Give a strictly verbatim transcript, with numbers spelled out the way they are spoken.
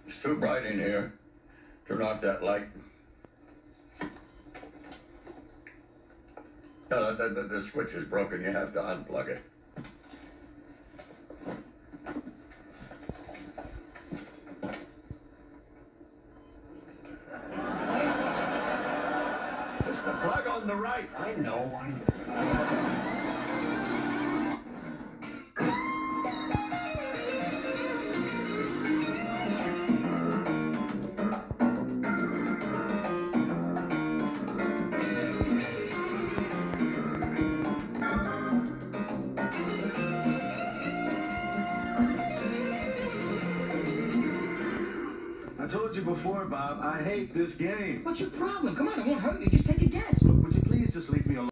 It's too bright in here. Turn off that light. Uh, the, the, the switch is broken. You have to unplug it. It's the plug on the right. I know, I know. I told you before, Bob, I hate this game. What's your problem? Come on, it won't hurt you. Just take a guess. Look, would you please just leave me alone?